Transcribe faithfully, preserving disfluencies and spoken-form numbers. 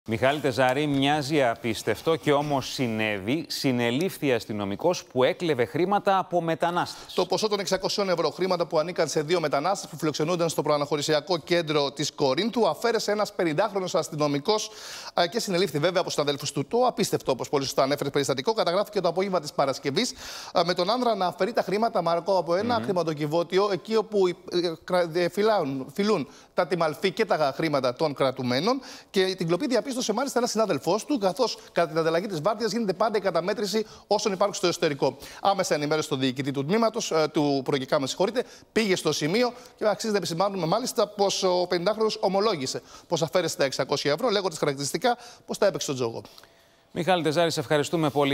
Μιχάλη Τεζάρη, μοιάζει απίστευτο και όμως συνέβη. Συνελήφθη αστυνομικός που έκλεβε χρήματα από μετανάστες. Το ποσό των εξακοσίων ευρώ, χρήματα που ανήκαν σε δύο μετανάστες που φιλοξενούνταν στο προαναχωρησιακό κέντρο της Κορίνθου, αφαίρεσε ένας πενηντάχρονος αστυνομικός και συνελήφθη βέβαια από τους αδέλφους του. Το απίστευτο, όπως πολύ σωστά ανέφερε, περιστατικό καταγράφηκε το απόγευμα της Παρασκευής με τον άνδρα να αφαιρεί τα χρήματα, Μαρκό, από ένα mm-hmm. χρηματοκιβώτιο εκεί όπου φυλάουν, φιλούν τα τιμαλφή και τα χρήματα των κρατουμένων. Και την κλοπή διαπίστωσε μάλιστα ένας συνάδελφός του, καθώς κατά την ανταλλαγή της βάρδιας γίνεται πάντα η καταμέτρηση όσων υπάρχουν στο εσωτερικό. Άμεσα ενημέρωσε τον διοικητή του τμήματος, του προηγικά, με συγχωρείτε, πήγε στο σημείο και αξίζει να επισημάνουμε μάλιστα πως ο πενηντάχρονος ομολόγησε πως αφαίρεσε τα εξακόσια ευρώ, λέγοντας χαρακτηριστικά πως τα έπαιξε στον τζόγο. Μιχάλη Τεζάρη, σε ευχαριστούμε πολύ.